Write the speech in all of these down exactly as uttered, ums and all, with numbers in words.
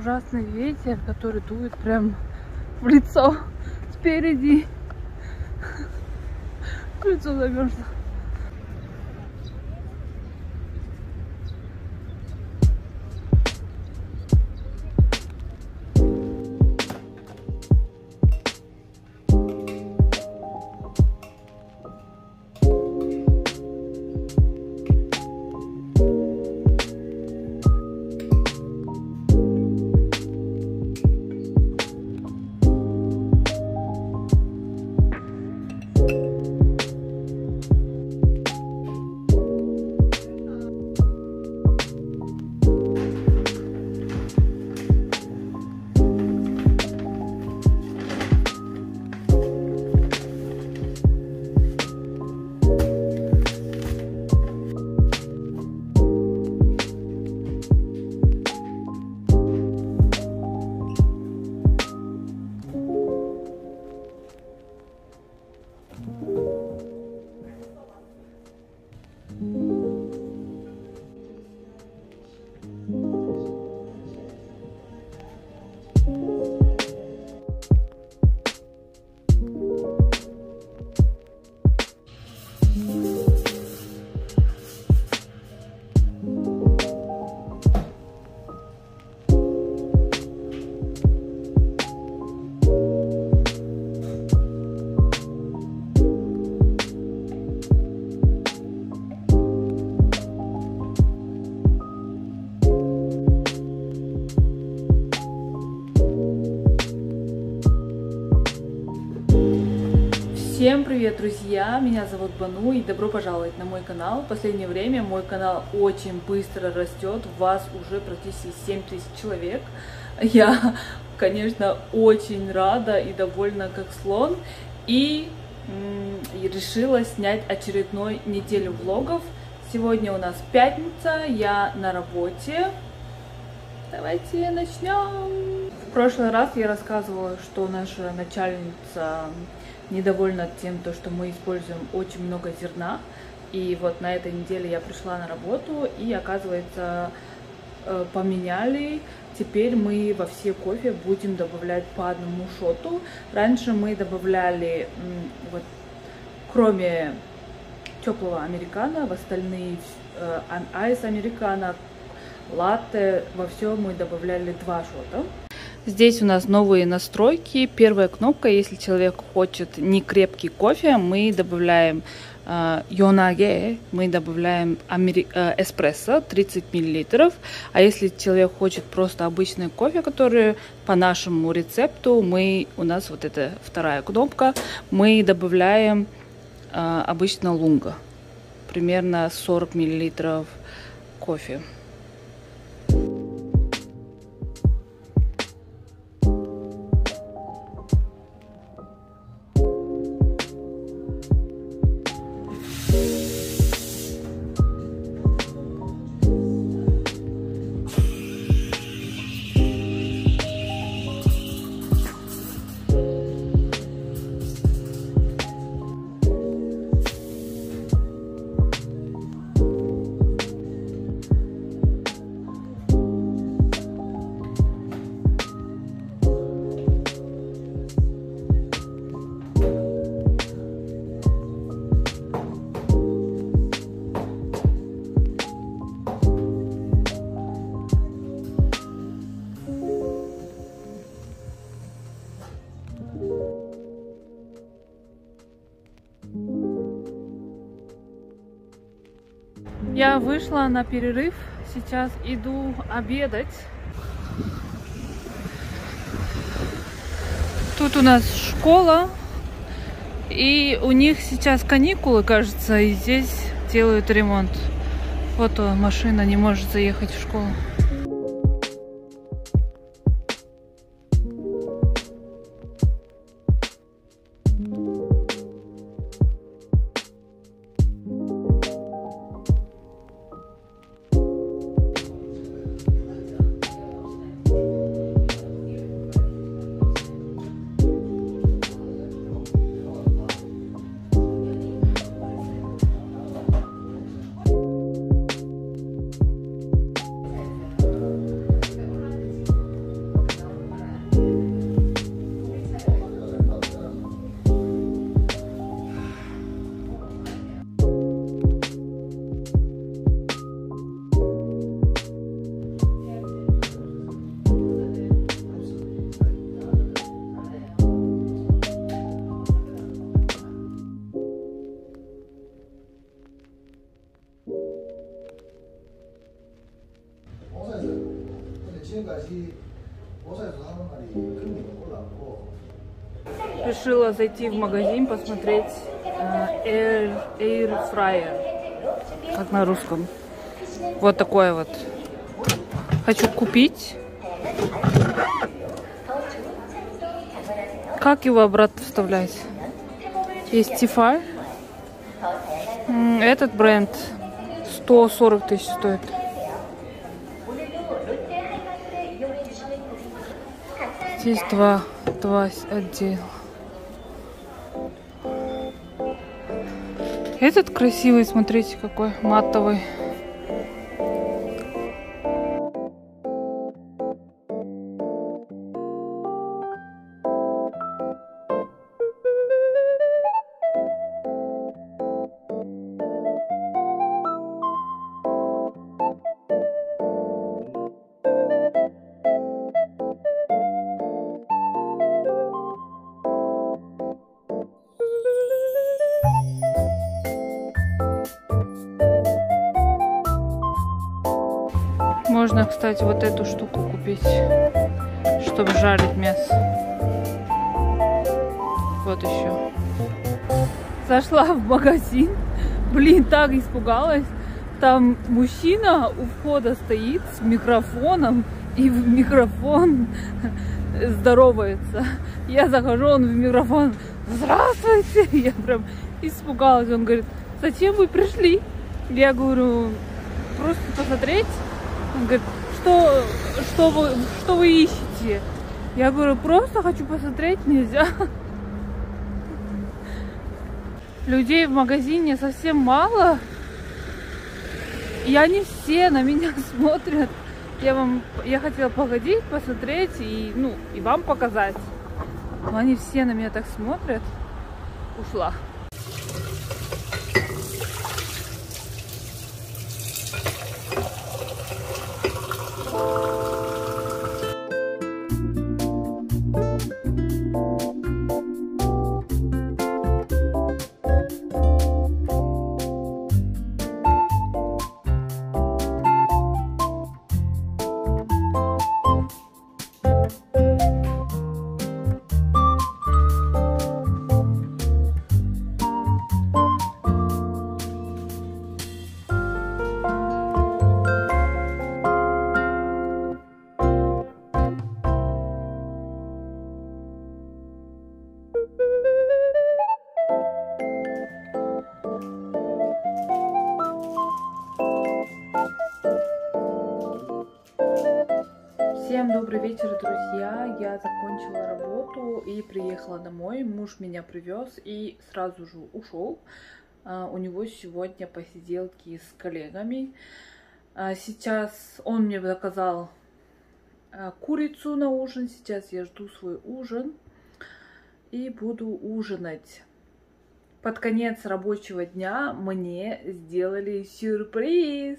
ужасный ветер, который дует прям в лицо спереди. Лицо замерзло. Всем привет, друзья! Меня зовут Бану и добро пожаловать на мой канал. В последнее время мой канал очень быстро растет, у вас уже практически семь тысяч человек. Я, конечно, очень рада и довольна как слон. И м- решила снять очередную неделю влогов. Сегодня у нас пятница, я на работе. Давайте начнем. В прошлый раз я рассказывала, что наша начальница недовольна тем, что мы используем очень много зерна. И вот на этой неделе я пришла на работу, и, оказывается, поменяли. Теперь мы во все кофе будем добавлять по одному шоту. Раньше мы добавляли, вот, кроме теплого американо, в остальные айс американо, латте, во все мы добавляли два шота. Здесь у нас новые настройки. Первая кнопка: если человек хочет не крепкий кофе, мы добавляем э, йонаге, мы добавляем амери... э, эспрессо тридцать миллилитров. А если человек хочет просто обычный кофе, который по нашему рецепту, мы у нас вот эта вторая кнопка, мы добавляем э, обычно лунга, примерно сорок миллилитров кофе. Я вышла на перерыв, сейчас иду обедать. Тут у нас школа, и у них сейчас каникулы, кажется, и здесь делают ремонт. Вот машина не может заехать в школу. Решила зайти в магазин посмотреть э, Air, Air Fryer, как на русском. Вот такое вот. Хочу купить. Как его обратно вставлять? Есть Тифай. Этот бренд сто сорок тысяч стоит. Здесь два, два отдела. Этот красивый, смотрите, какой матовый. Можно, кстати, вот эту штуку купить, чтобы жарить мясо. Вот еще. Зашла в магазин. Блин, так испугалась. Там мужчина у входа стоит с микрофоном и в микрофон здоровается. Я захожу, он в микрофон: здравствуйте! Я прям испугалась. Он говорит: зачем вы пришли? Я говорю: просто посмотреть. Он говорит: что, что, вы, что вы ищете? Я говорю: просто хочу посмотреть, нельзя. Людей в магазине совсем мало. И они все на меня смотрят. Я вам, я хотела погодить, посмотреть и, ну, и вам показать. Но они все на меня так смотрят. Ушла. Всем добрый вечер, друзья! Я закончила работу и приехала домой. Муж меня привез и сразу же ушел. У него сегодня посиделки с коллегами. Сейчас он мне заказал курицу на ужин. Сейчас я жду свой ужин и буду ужинать. Под конец рабочего дня мне сделали сюрприз.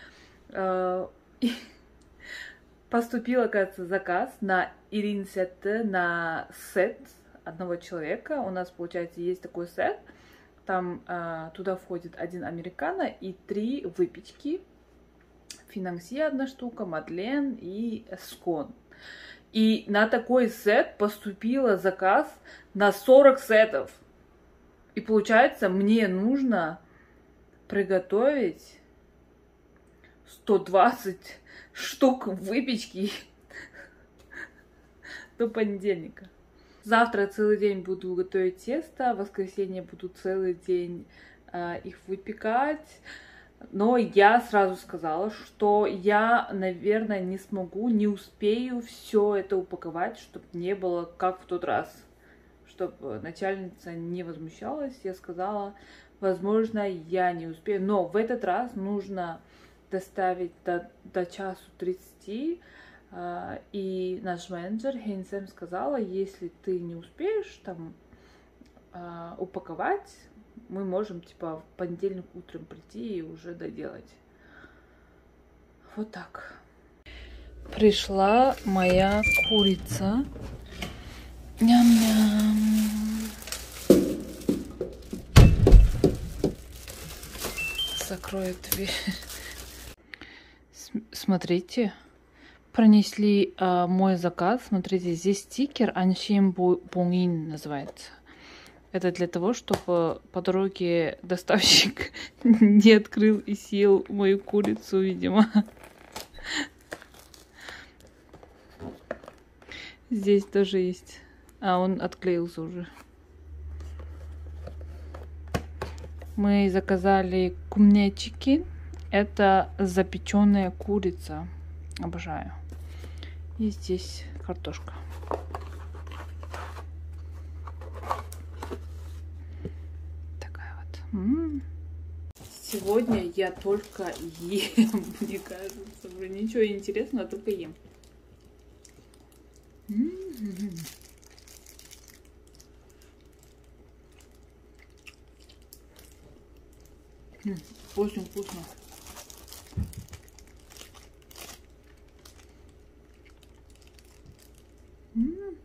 Поступил, оказывается, заказ на Иринсетте, на сет одного человека. У нас, получается, есть такой сет. Там э, туда входит один американо и три выпечки. Финанси одна штука, мадлен и скон. И на такой сет поступил заказ на сорок сетов. И получается, мне нужно приготовить сто двадцать штук выпечки до понедельника. Завтра целый день буду готовить тесто, в воскресенье буду целый день э, их выпекать. Но я сразу сказала, что я, наверное, не смогу, не успею все это упаковать, чтобы не было как в тот раз. Чтобы начальница не возмущалась. Я сказала: возможно, я не успею. Но в этот раз нужно доставить до, до часу тридцати, э, и наш менеджер Хейнсем сказала: если ты не успеешь там э, упаковать, мы можем типа в понедельник утром прийти и уже доделать. Вот так. Пришла моя курица. Ням-ням. Закрою дверь. Смотрите, Пронесли э, мой заказ. Смотрите, здесь стикер Аншим Бунгин называется. Это для того, чтобы по дороге доставщик не открыл и съел мою курицу, видимо. Здесь тоже есть. А, он отклеился уже. Мы заказали кумнечики. Это запеченная курица. Обожаю. И здесь картошка. Такая вот. М-м-м. Сегодня я только ем, мне кажется. Уже ничего интересного, только ем. М-м-м. Очень вкусно. М-м.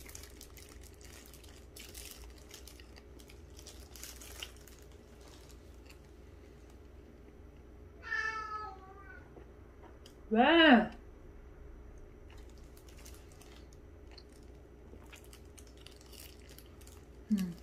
Да. М.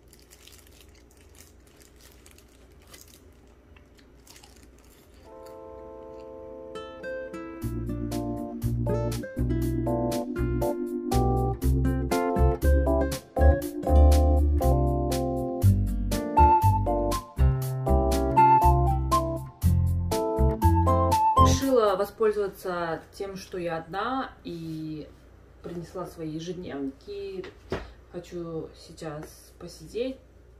Решила воспользоваться тем, что я одна, и принесла свои ежедневники. Хочу сейчас посидеть,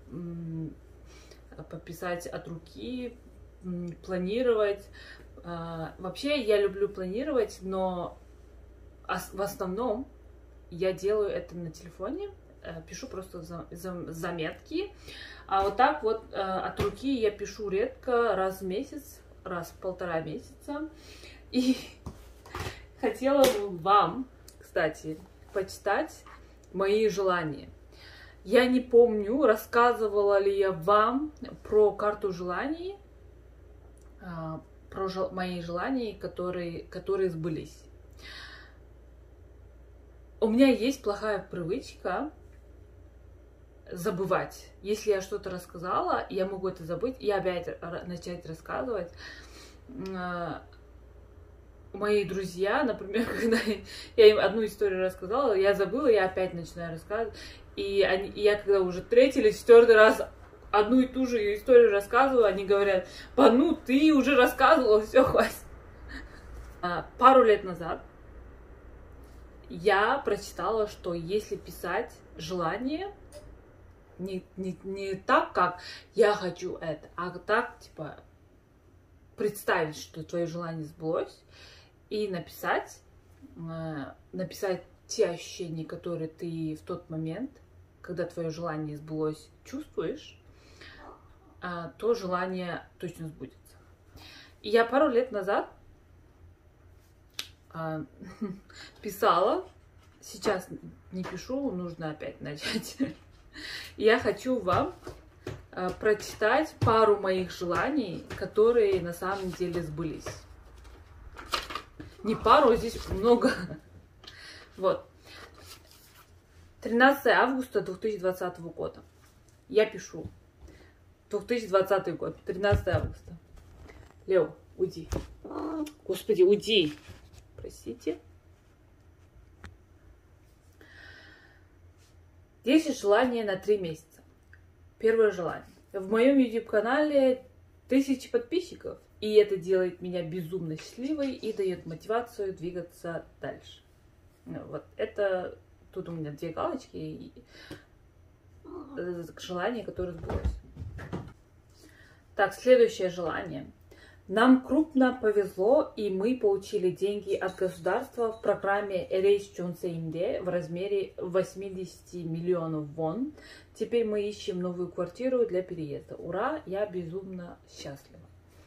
пописать от руки, планировать. Вообще я люблю планировать, но в основном я делаю это на телефоне, пишу просто заметки. А вот так вот от руки я пишу редко, раз в месяц, раз в полтора месяца. И хотела бы вам, кстати, почитать мои желания. Я не помню, рассказывала ли я вам про карту желаний, про жел мои желания, которые, которые сбылись. У меня есть плохая привычка забывать. Если я что-то рассказала, я могу это забыть и опять начать рассказывать. Мои друзья, например, когда я им одну историю рассказала, я забыла, я опять начинаю рассказывать. И, они, и я когда уже третий или четвертый раз одну и ту же историю рассказываю, они говорят: ну ты уже рассказывала, все, хватит. Пару лет назад я прочитала, что если писать желание, не, не, не так, как я хочу это, а так, типа, представить, что твое желание сбылось, и написать, написать те ощущения, которые ты в тот момент, когда твое желание сбылось, чувствуешь, то желание точно сбудется. И я пару лет назад писала, сейчас не пишу, нужно опять начать. Я хочу вам прочитать пару моих желаний, которые на самом деле сбылись. Не пару, здесь много. Вот. тринадцатое августа две тысячи двадцатого года. Я пишу. две тысячи двадцатый год. тринадцатое августа. Лео, уйди. Господи, уйди. Простите. десять желаний на три месяца. Первое желание. В моем YouTube-канале тысячи подписчиков. И это делает меня безумно счастливой и дает мотивацию двигаться дальше. Ну, вот это... Тут у меня две галочки и желание, которое сбылось. Так, следующее желание. Нам крупно повезло, и мы получили деньги от государства в программе Эрейс Чонсеймде в размере восьмидесяти миллионов вон. Теперь мы ищем новую квартиру для переезда. Ура, я безумно счастлива.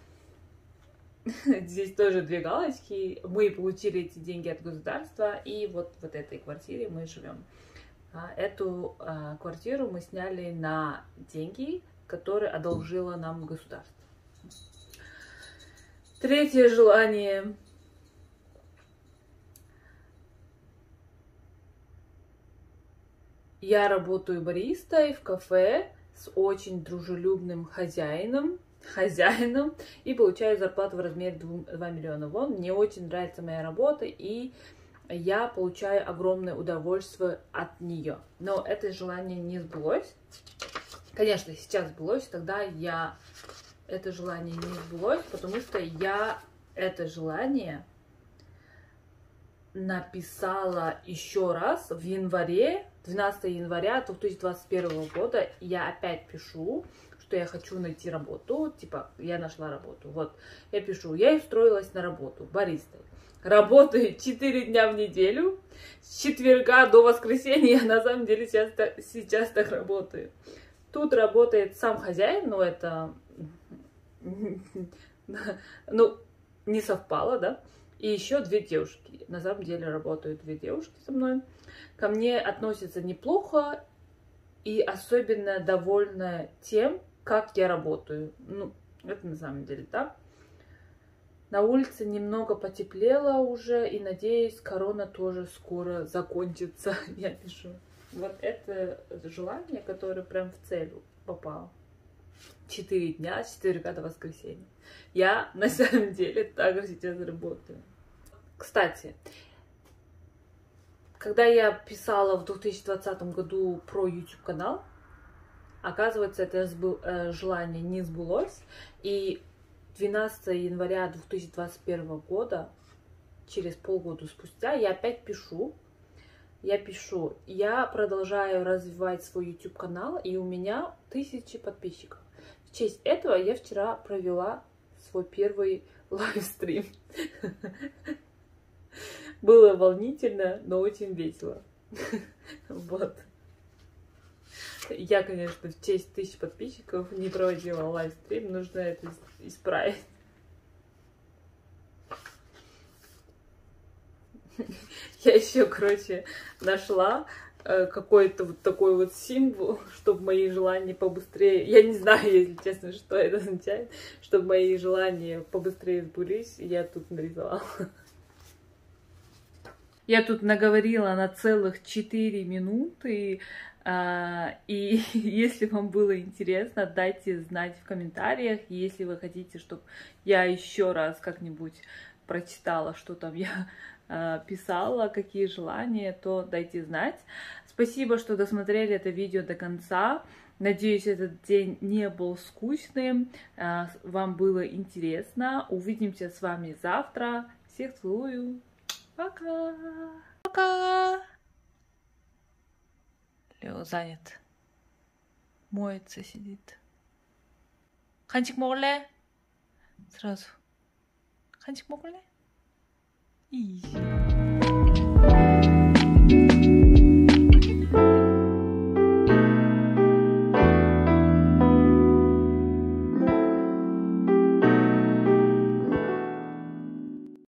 Здесь тоже две галочки. Мы получили эти деньги от государства, и вот в этой квартире мы живем. Эту квартиру мы сняли на деньги, которые одолжило нам государство. Третье желание. Я работаю баристой в кафе с очень дружелюбным хозяином, хозяином и получаю зарплату в размере два миллиона вон. Мне очень нравится моя работа, и я получаю огромное удовольствие от нее. Но это желание не сбылось. Конечно, сейчас сбылось, тогда я это желание не сбылось, потому что я это желание написала еще раз в январе, двенадцатого января две тысячи двадцать первого года. Я опять пишу, что я хочу найти работу, типа, я нашла работу. Вот, я пишу, я устроилась на работу баристой. Работаю четыре дня в неделю, с четверга до воскресенья, я на самом деле сейчас, сейчас так работаю. Тут работает сам хозяин, но это, ну, не совпало, да. И еще две девушки. На самом деле работают две девушки со мной. Ко мне относятся неплохо и особенно довольна тем, как я работаю. Ну, это на самом деле так. На улице немного потеплело уже, и надеюсь, корона тоже скоро закончится. Я пишу. Вот это желание, которое прям в цель попало. Четыре дня, с четверга до воскресенья. Я на самом деле также сейчас работаю. Кстати, когда я писала в две тысячи двадцатом году про YouTube канал, оказывается, это желание не сбылось. И двенадцатого января две тысячи двадцать первого года, через полгода спустя, я опять пишу. Я пишу, я продолжаю развивать свой YouTube канал, и у меня тысячи подписчиков. В честь этого я вчера провела свой первый лайвстрим. Было волнительно, но очень весело. Вот. Я, конечно, в честь тысячи подписчиков не проводила лайвстрим, нужно это исправить. Я еще, короче, нашла э, какой-то вот такой вот символ, чтобы мои желания побыстрее... Я не знаю, если честно, что это означает, чтобы мои желания побыстрее сбылись, я тут нарисовала. Я тут наговорила на целых четыре минуты, э, и если вам было интересно, дайте знать в комментариях, если вы хотите, чтобы я еще раз как-нибудь прочитала, что там я писала, какие желания, то дайте знать. Спасибо, что досмотрели это видео до конца. Надеюсь, этот день не был скучным, вам было интересно. Увидимся с вами завтра. Всех целую. Пока. Пока. Лео занят. Моется, сидит. 간식 먹을래? сразу. 간식 먹을래? 이씨.